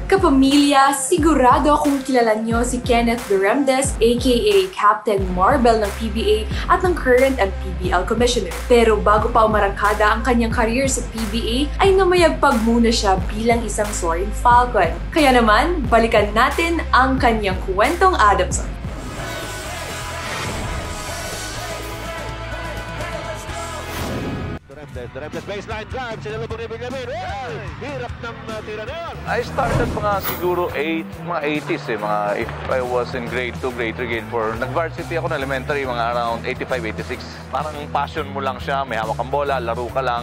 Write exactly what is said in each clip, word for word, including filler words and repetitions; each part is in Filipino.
Kapamilya, sigurado akong kilala nyo si Kenneth Duremdes aka Captain Marvel ng P B A at ng current M P B L Commissioner. Pero bago pa umarangkada ang kanyang career sa P B A, ay namayagpag muna siya bilang isang Soaring Falcon. Kaya naman, balikan natin ang kanyang kwentong Adamson. Duremdes baseline drive, sinalubong ni Benjamin. Hey! Hirap ng uh, tira na yun. I started mga siguro eight, mga eighties eh, mga if I was in grade two, grade three, grade four. Nag-varsity ako ng elementary, mga around eighty-five, eighty-six. Parang passion mo lang siya, may hawak kang bola, laro ka lang.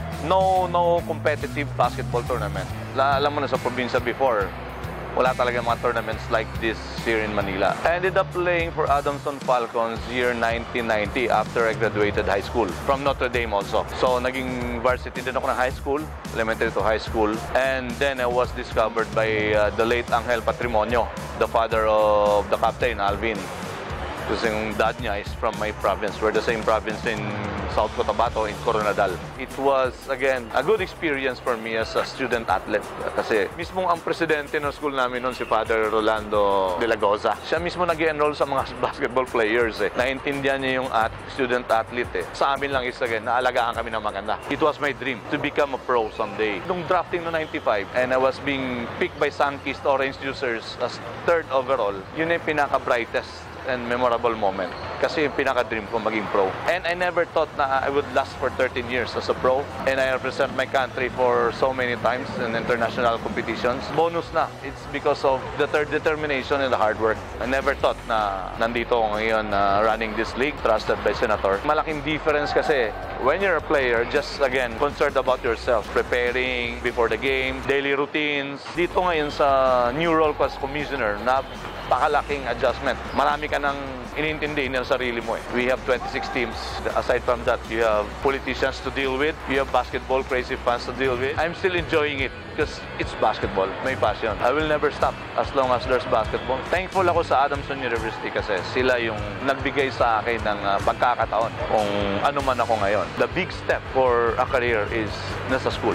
No, no competitive basketball tournament. La, alam mo na sa probinsya before, wala talaga mga tournaments like this here in Manila. I ended up playing for Adamson Falcons year nineteen ninety after I graduated high school from Notre Dame also. So naging varsity din ako ng high school, elementary to high school. And then I was discovered by uh, the late Angel Patrimonio, the father of the captain, Alvin. Kasi yung dad niya is from my province. We're the same province in South Cotabato, in Coronadal. It was, again, a good experience for me as a student athlete. Kasi mismo ang presidente ng school namin noon, si Father Rolando de la Goza, siya mismo nag-enroll sa mga basketball players. Eh. Naintindihan niya yung at student athlete. Eh. Sa amin lang is, again, naalagaan kami ng maganda. It was my dream to become a pro someday. Nung drafting no ninety-five, and I was being picked by Sunkist Orange Juicers as third overall, yun yung pinaka-brightest and memorable moment. Kasi yung pinaka-dream ko maging pro. And I never thought na I would last for thirteen years as a pro. And I represent my country for so many times in international competitions. Bonus na. It's because of the third determination and the hard work. I never thought na nandito ako ngayon uh, running this league, trusted by Senator. Malaking difference kasi when you're a player, just again, concerned about yourself. Preparing before the game, daily routines. Dito ngayon sa new role ko as commissioner, na pakalaking adjustment. Marami ka nang inintindi ng sarili mo eh. We have twenty-six teams. Aside from that, you have politicians to deal with. You have basketball crazy fans to deal with. I'm still enjoying it because it's basketball. May passion. I will never stop as long as there's basketball. Thankful ako sa Adamson University kasi sila yung nagbigay sa akin ng uh, pagkakataon kung ano man ako ngayon. The big step for a career is nasa school.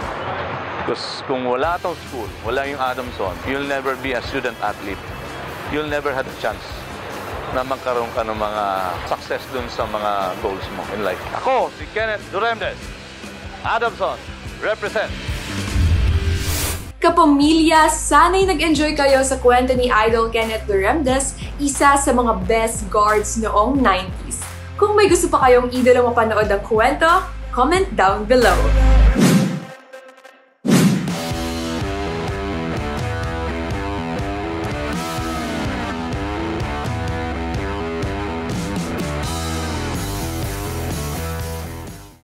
Because kung wala tong school, wala yung Adamson, you'll never be a student athlete. You'll never have a chance na magkaroon ka ng mga success dun sa mga goals mo in life. Ako, si Kenneth Duremdes, Adamson, represent. Kapamilya, sana'y nag-enjoy kayo sa kwento ni Idol Kenneth Duremdes, isa sa mga best guards noong nineties. Kung may gusto pa kayong idolo mapanood ng kwento, comment down below.